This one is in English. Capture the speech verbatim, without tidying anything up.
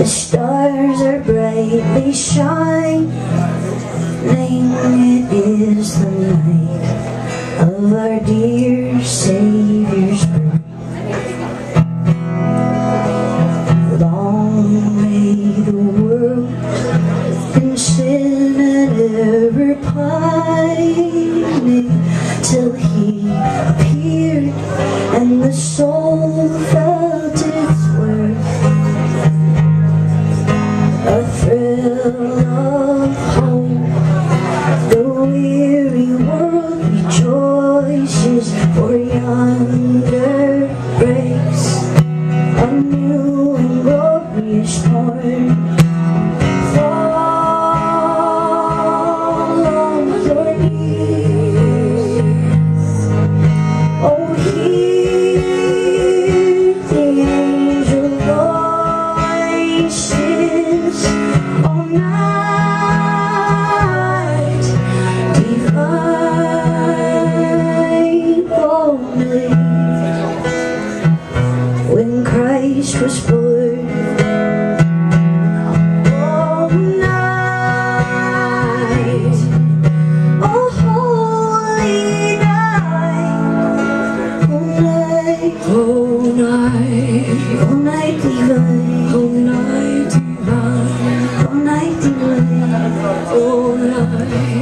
The stars are brightly shining. It is the night of our dear Savior's birth. Long may the world in sin and error pining, till He appeared and the soul felt its worth. A thrill of hope, the weary world rejoices, for yonder breaks a new and glorious morn. Fall on your knees, oh, hear the angel voices all night, divine only. When Christ was born, all night, oh holy night, oh night, oh night, oh night divine, oh night divine, oh night divine, oh night.